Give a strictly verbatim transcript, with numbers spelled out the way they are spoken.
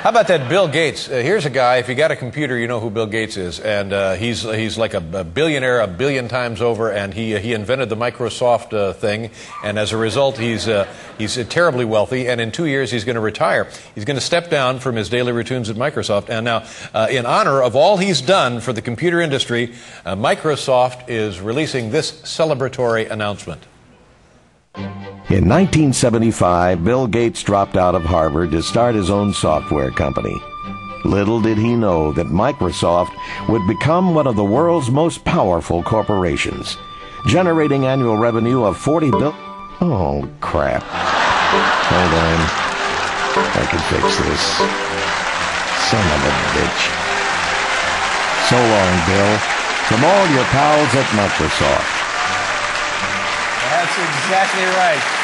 How about that Bill Gates? Uh, here's a guy, if you got a computer, you know who Bill Gates is. And uh, he's he's like a, a billionaire a billion times over, and he uh, he invented the Microsoft uh, thing. And as a result, he's, uh, he's uh, terribly wealthy. And in two years, he's going to retire. He's going to step down from his daily routines at Microsoft. And now, uh, in honor of all he's done for the computer industry, uh, Microsoft is releasing this celebratory announcement. In nineteen seventy-five, Bill Gates dropped out of Harvard to start his own software company. Little did he know that Microsoft would become one of the world's most powerful corporations, generating annual revenue of forty billion dollars. Oh, crap. Hold on. I can fix this. Son of a bitch. So long, Bill. From all your pals at Microsoft. That's exactly right.